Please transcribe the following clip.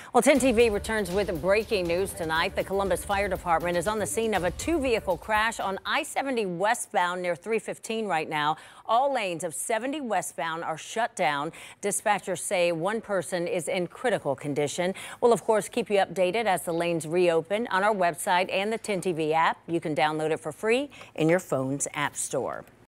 Well, 10 TV returns with breaking news tonight. The Columbus Fire Department is on the scene of a two-vehicle crash on I-70 westbound near 315 right now. All lanes of 70 westbound are shut down. Dispatchers say one person is in critical condition. We'll, of course, keep you updated as the lanes reopen on our website and the 10 TV app. You can download it for free in your phone's app store.